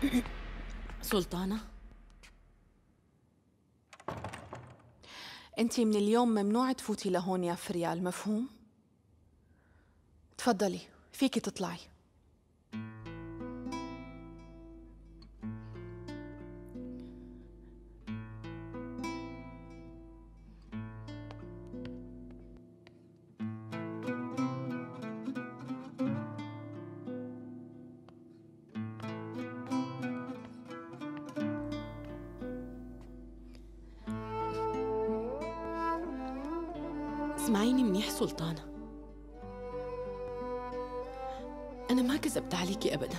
سلطانة، انتي من اليوم ممنوع تفوتي لهون يا فريال، مفهوم؟ تفضلي، فيكي تطلعي. اسمعيني منيح سلطانة، أنا ما كذبت عليكي أبداً،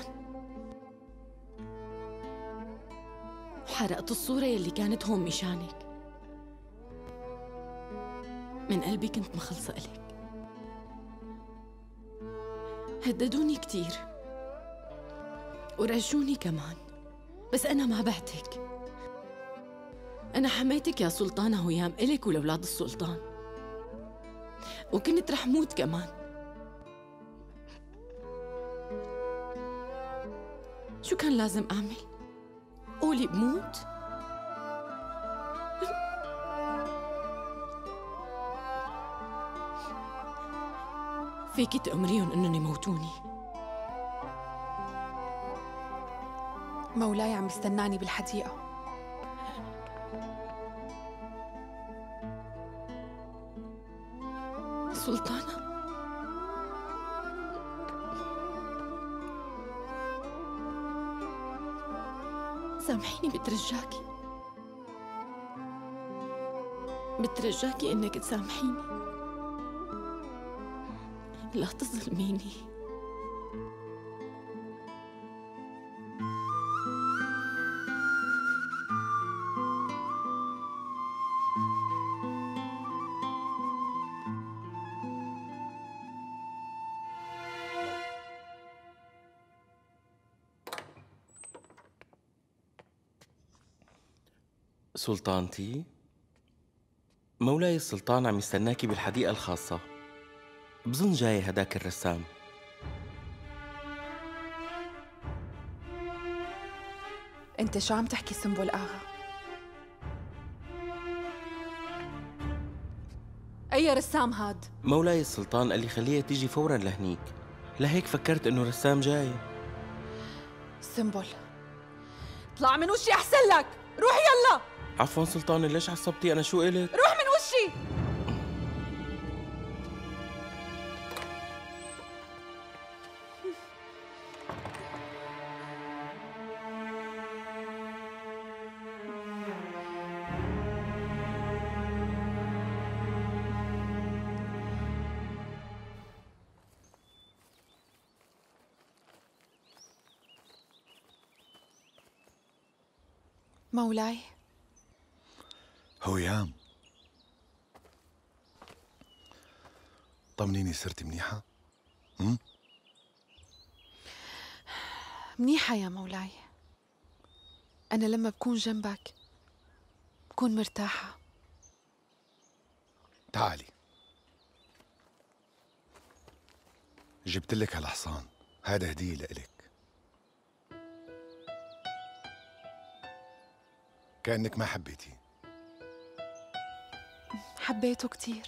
وحرقت الصورة يلي كانت هون مشانك. من قلبي كنت مخلصة إلك. هددوني كتير ورجوني كمان، بس أنا ما بعتك. أنا حميتك يا سلطانة هيام، إلك ولأولاد السلطان، وكنت رح موت كمان. شو كان لازم أعمل؟ قولي بموت؟ فيكي تأمريهم إنهم يموتوني. مولاي عم يستناني بالحديقة. سلطانة، سامحيني، بترجاكي إنك تسامحيني، لا تظلميني. سلطانتي، مولاي السلطان عم يستناكي بالحديقة الخاصة. بظن جاي هداك الرسام. انت شو عم تحكي سنبل آغا؟ أي رسام هاد؟ مولاي السلطان قال لي خليها تيجي فورا لهنيك، لهيك فكرت انه رسام جاي. سنبل، اطلع من وشي أحسن لك، روحي يلا. عفوا سلطانة، ليش عصبتي؟ أنا شو قلت؟ روح من وشي. مولاي. هيام، طمنيني، صرتي منيحة؟ منيحة يا مولاي، أنا لما بكون جنبك بكون مرتاحة. تعالي، جبت لك هالحصان، هذا هدية لإلك. كأنك ما حبيتي. حبيته كتير،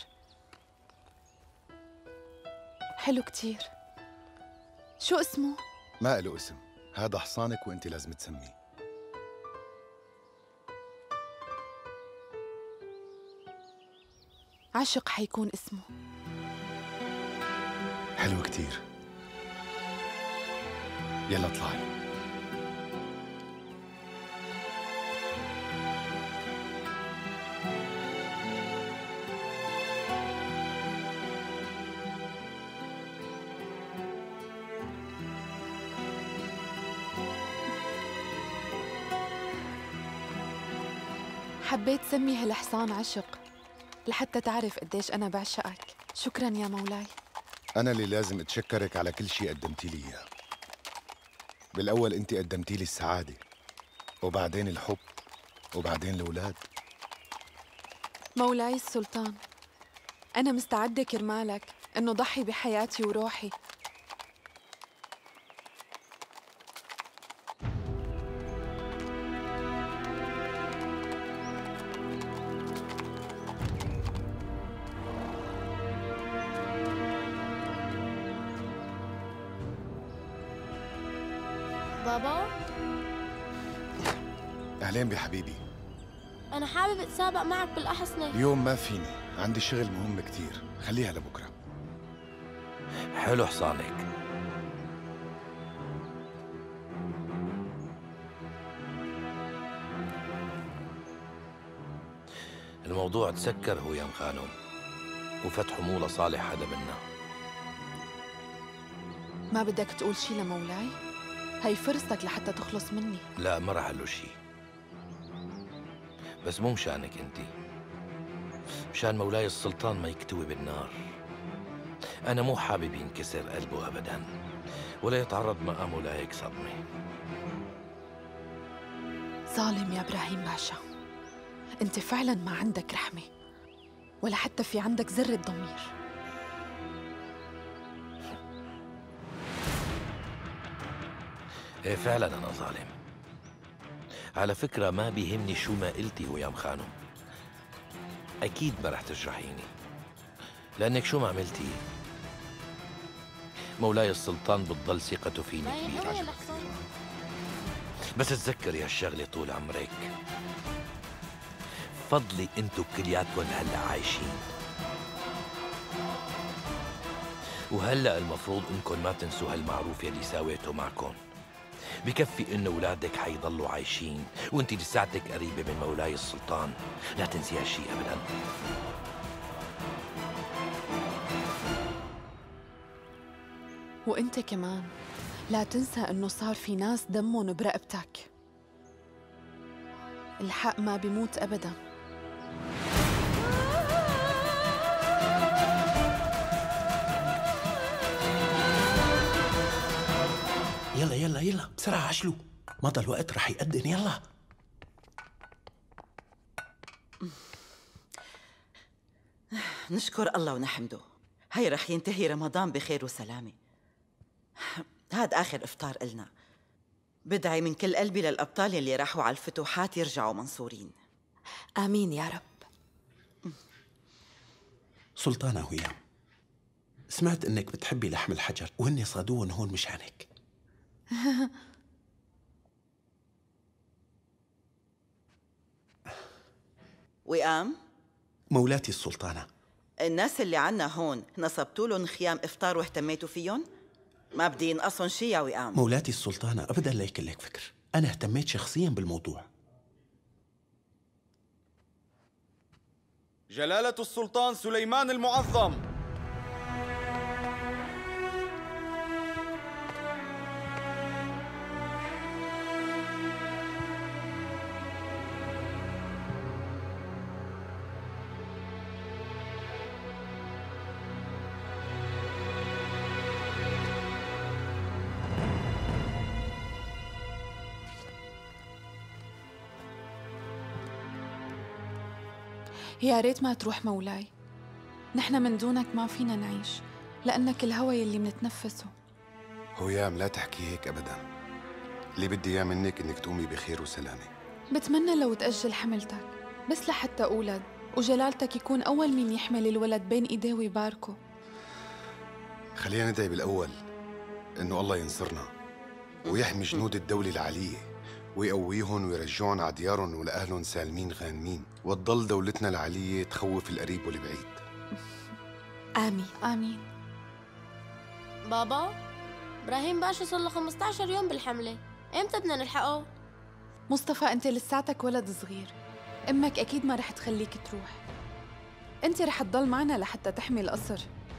حلو كتير. شو اسمه؟ ما له اسم، هذا حصانك وانت لازم تسميه. عشق حيكون اسمه. حلو كتير. يلا اطلعي. حبيت سمي هالحصان عشق لحتى تعرف قديش أنا بعشقك. شكراً يا مولاي. أنا اللي لازم أتشكرك على كل شيء قدمتي لي إياه. بالأول أنت قدمتي لي السعادة، وبعدين الحب، وبعدين الأولاد. مولاي السلطان، أنا مستعدة كرمالك إنه ضحي بحياتي وروحي. بابا، أهلين بحبيبي. أنا حابب أتسابق معك بالأحصنة. اليوم ما فيني، عندي شغل مهم كتير، خليها لبكرة. حلو حصانك. الموضوع تسكر هو يا خانم، وفتحه مو لصالح حدا منا. ما بدك تقول شي لمولاي؟ هي فرصتك لحتى تخلص مني. لا، ما رح له شي، بس مو مشانك انت، مشان مولاي السلطان ما يكتوي بالنار. انا مو حابب ينكسر قلبه ابدا، ولا يتعرض مقامه لهيك صدمه. ظالم يا ابراهيم باشا، انت فعلا ما عندك رحمه، ولا حتى في عندك ذره ضمير. ايه فعلا انا ظالم. على فكره ما بيهمني شو ما قلتي هو يا خانم، اكيد ما رح تجرحيني، لانك شو ما عملتي مولاي السلطان بتضل ثقته فيني كبيره. بس تذكري هالشغله طول عمرك، فضلي انتو كلياتكم هلا عايشين، وهلا المفروض انكم ما تنسوا هالمعروف يلي ساويته معكم. بكفي انه اولادك حيضلوا عايشين وانت لساتك قريبه من مولاي السلطان، لا تنسي هالشيء ابدا. وانت كمان لا تنسى انه صار في ناس دمهم برقبتك. الحق ما بيموت ابدا. يلا يلا يلا بسرعة عشلو، مضى الوقت رح يأذن. يلا نشكر الله ونحمده، هي رح ينتهي رمضان بخير وسلامة. هاد آخر إفطار إلنا. بدعي من كل قلبي للأبطال يلي راحوا على الفتوحات يرجعوا منصورين. آمين يا رب. سلطانة هيام، سمعت إنك بتحبي لحم الحجر وهن صادوهم هون مشانك. وئام، مولاتي السلطانة، الناس اللي عنا هون نصبتوا لهم خيام إفطار واهتميتوا فيهم؟ ما بدي ينقصهم شي يا وئام. مولاتي السلطانة أبداً لا يكن لك فكر، أنا اهتميت شخصياً بالموضوع. جلالة السلطان سليمان المعظم. يا ريت ما تروح مولاي، نحن من دونك ما فينا نعيش، لأنك الهوى يلي منتنفسه. هيام لا تحكي هيك أبداً، اللي بدي إياه منك إنك تقومي بخير وسلامة. بتمنى لو تأجل حملتك بس لحتى أولد وجلالتك يكون أول مين يحمل الولد بين إيديه ويباركه. خلينا ندعي بالأول إنه الله ينصرنا ويحمي جنود الدولة العلية ويقويهم ويرجعهم على ديارهم ولأهلهم سالمين غانمين، وتضل دولتنا العلية تخوف القريب والبعيد. آمين آمين. بابا، إبراهيم باشا صار له 15 يوم بالحملة، إمتى بدنا نلحقه؟ مصطفى أنت لساتك ولد صغير، أمك أكيد ما رح تخليك تروح، أنت رح تضل معنا لحتى تحمي القصر.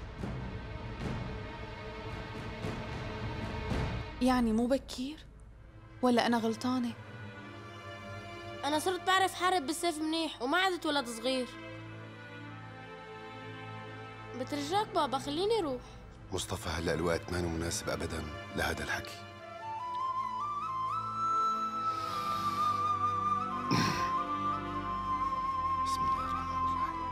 يعني مو بكير؟ ولا أنا غلطانة؟ أنا صرت بعرف حارب بالسيف منيح وما عدت ولد صغير. بترجاك بابا خليني روح. مصطفى هلأ الوقت ما مناسب أبداً لهذا الحكي. بسم الله الرحمن الرحيم.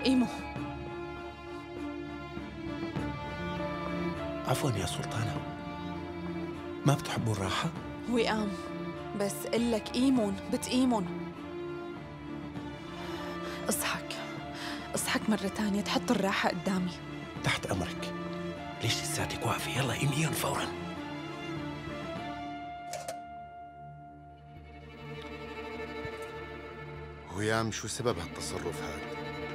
إيمو. عفوا يا سلطانة، ما بتحبوا الراحة؟ وئام، بس قلك إيمون بتقيمون. اصحك مرة تانية تحط الراحة قدامي. تحت أمرك. ليش لساتك واقفة؟ يلا إميون فوراً. هيام شو سبب هالتصرف هذا؟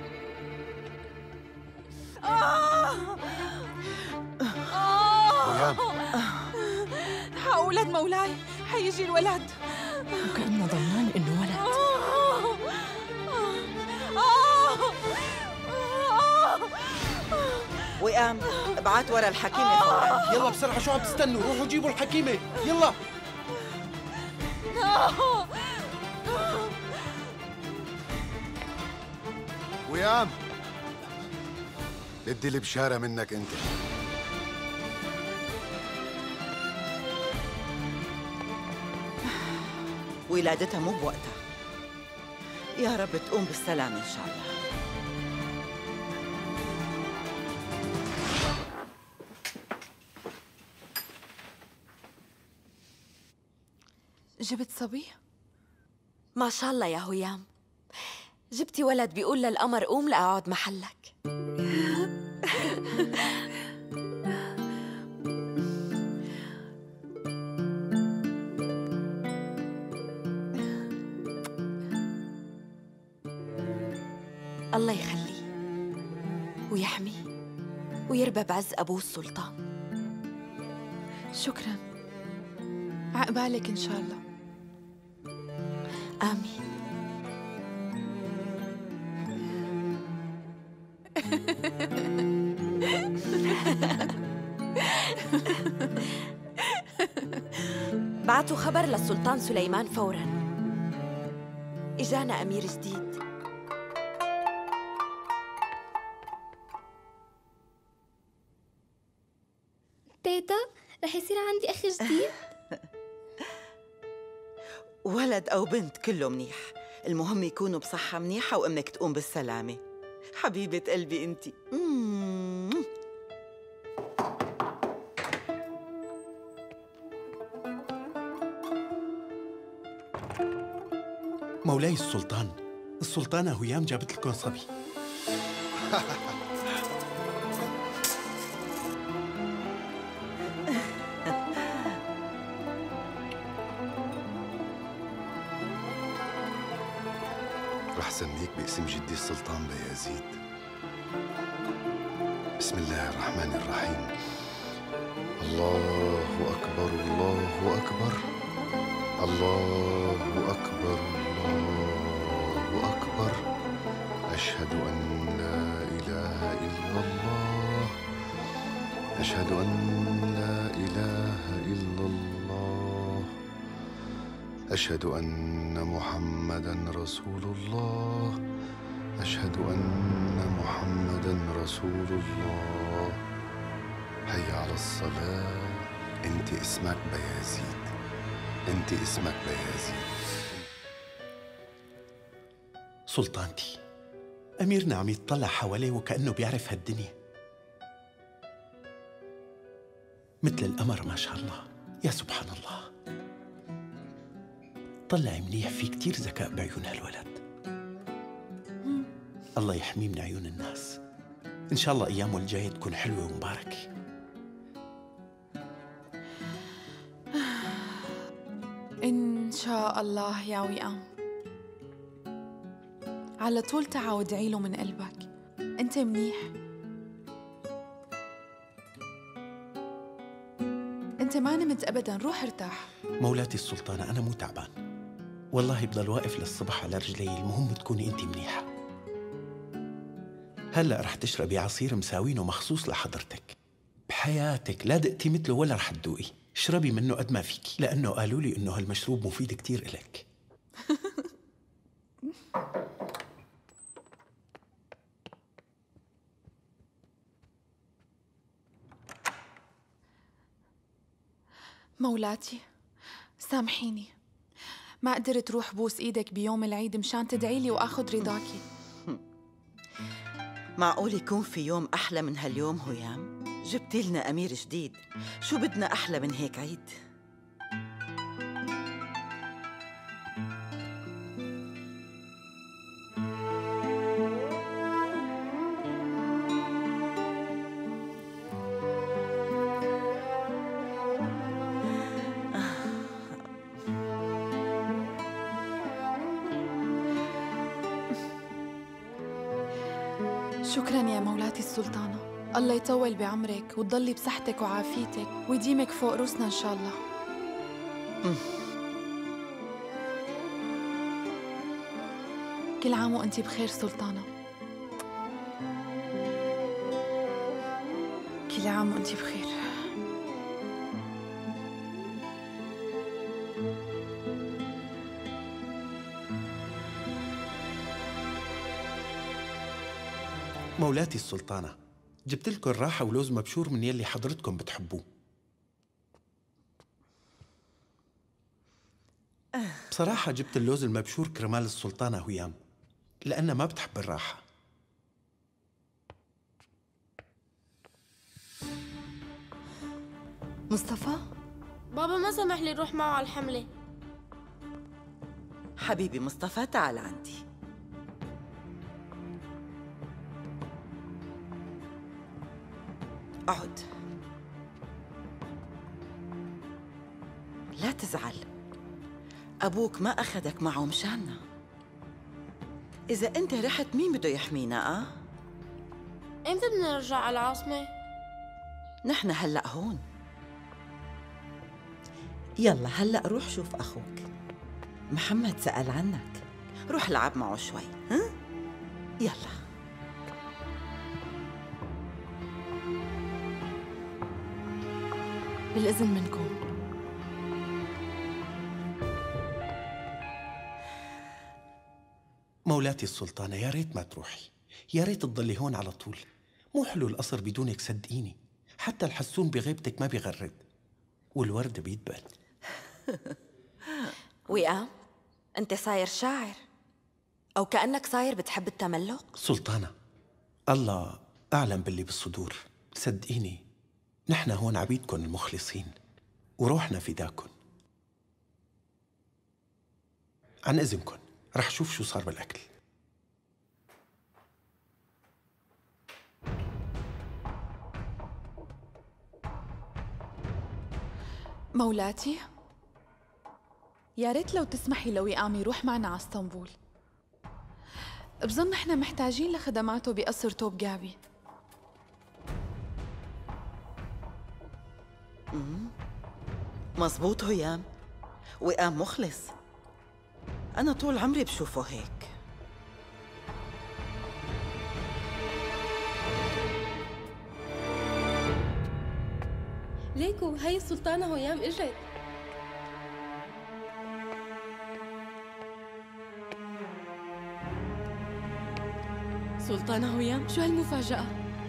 هيام ولد مولاي، حيجي الولد. وكأنه ضمنان إنه ولد. وئام، ابعت ورا الحكيمة فورا. يلا بسرعة، شو عم تستنوا؟ روحوا جيبوا الحكيمة، يلا. هيام بدي البشارة منك أنت. ولادتها مو بوقتها. يا رب تقوم بالسلامة إن شاء الله. جبت صبي؟ ما شاء الله يا هيام، جبتي ولد بيقول للقمر قوم لأقعد محلك. الله يخليه ويحميه ويربى بعز أبوه السلطان. شكراً، عقبالك إن شاء الله. آمين. بعتوا خبر للسلطان سليمان فوراً، إجانا أمير جديد. تيتا، رح يصير عندي أخ جديد؟ ولد أو بنت كله منيح، المهم يكونوا بصحة منيحة وأمك تقوم بالسلامة. حبيبة قلبي أنتي. مولاي السلطان، السلطانة هيام جابت لكم صبي. رح سميك باسم جدي السلطان بايزيد. بسم الله الرحمن الرحيم. الله أكبر، الله أكبر، الله أكبر، الله أكبر. أشهد أن لا إله إلا الله، أشهد أن لا إله إلا الله، أشهد أن محمداً رسول الله، أشهد أن محمداً رسول الله. هيا على الصلاة. أنت اسمك بايزيد، أنت اسمك بايزيد. سلطانتي، أميرنا عم يتطلع حواليه وكأنه بيعرف هالدنيا، مثل القمر ما شاء الله. يا سبحان الله، طلعي منيح، في كتير ذكاء بعيون هالولد. الله يحميه من عيون الناس. إن شاء الله أيامه الجاية تكون حلوة ومباركة. إن شاء الله يا وئام. على طول تعا وادعي له من قلبك. أنت منيح، أنت ما نمت أبداً، روح ارتاح. مولاتي السلطانة، أنا مو تعبان والله، بضل واقف للصبح على رجلي. المهم تكوني أنت منيحة. هلأ رح تشربي عصير مساوينه مخصوص لحضرتك. بحياتك لا دقتي مثله ولا رح تدوقي. اشربي منه قد ما فيكي، لأنه قالوا لي إنه هالمشروب مفيد كتير إلك. مولاتي سامحيني، ما قدرت روح بوس ايدك بيوم العيد مشان تدعي لي واخذ رضاكي. معقول يكون في يوم أحلى من هاليوم هيام؟ جبتي لنا أمير جديد، شو بدنا أحلى من هيك عيد؟ شكراً يا مولاتي السلطانة. الله يطول بعمرك وتضلي بصحتك وعافيتك ويديمك فوق روسنا إن شاء الله. كل عام وأنتِ بخير سلطانة. كل عام وأنتِ بخير. مولاتي السلطانة، جبت لكم راحة ولوز مبشور من يلي حضرتكم بتحبوه. بصراحة جبت اللوز المبشور كرمال السلطانة هيام لأنها ما بتحب الراحة. مصطفى؟ بابا ما سمح لي روح معه على الحملة. حبيبي مصطفى تعال عندي. اقعد. لا تزعل، أبوك ما أخذك معه مشاننا. إذا أنت رحت مين بده يحمينا؟ إمتى بدنا نرجع على العاصمة؟ نحن هلأ هون. يلا هلأ روح شوف أخوك محمد، سأل عنك، روح لعب معه شوي. ها؟ يلا. بالإذن منكم. مولاتي السلطانة، يا ريت ما تروحي، يا ريت تضلي هون على طول. مو حلو القصر بدونك صدقيني، حتى الحسون بغيبتك ما بيغرد والورد بيدبل. وئام، أنت صاير شاعر أو كأنك صاير بتحب التملق؟ سلطانة، الله أعلم باللي بالصدور، صدقيني نحن هون عبيدكن المخلصين وروحنا فداكن. عن إذنكن رح شوف شو صار بالأكل. مولاتي، يا ريت لو تسمحي لوئام يروح معنا على اسطنبول. بظن نحن محتاجين لخدماته بقصر توب قابي. مزبوط هيام، وئام مخلص، أنا طول عمري بشوفه هيك. ليكو هاي السلطانة هيام اجت. سلطانة هيام، شو هالمفاجأة؟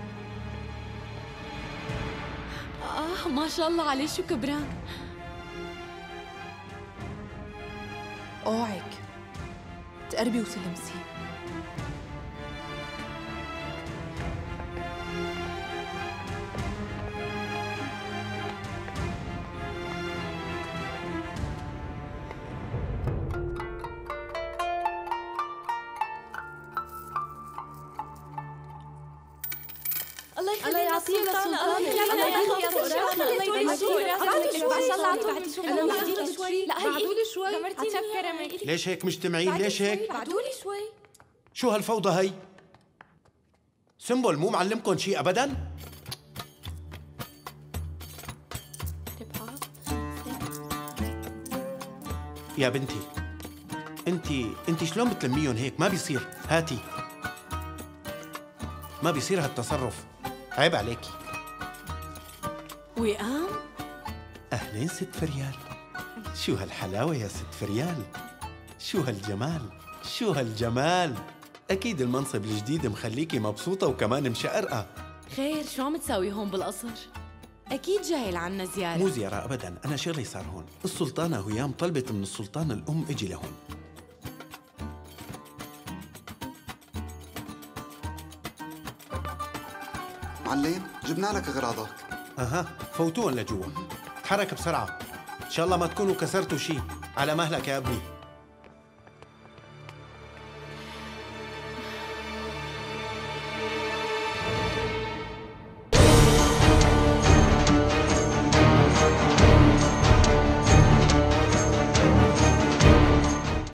ما شاء الله عليه، شو كبران. اوعك تقربي وتلمسي. الله يعطيه السلطانة. الله يبارك شوي. لا بعدولي شوي. ليش هيك مجتمعين؟ ليش هيك؟ بعدولي شوي. شو هالفوضى هي؟ سنبل مو معلمكن شيء أبداً؟ يا بنتي انت شلون بتلميهم هيك؟ ما بيصير، هاتي. ما بيصير هالتصرف، عيب عليكي. وئام؟ أهلين ست فريال، شو هالحلاوة يا ست فريال، شو هالجمال، شو هالجمال. أكيد المنصب الجديد مخليكي مبسوطة وكمان مشقرقة. خير، شو عم تساوي هون بالقصر؟ أكيد جاي لعنا زيارة. مو زيارة أبداً، أنا شغلي صار هون. السلطانة هيام طلبت من السلطانة الأم أجي لهون. معلم جبنا لك اغراضك. اها فوتوهم لجوا. تحرك بسرعه، ان شاء الله ما تكونوا كسرتوا شيء. على مهلك يا ابني.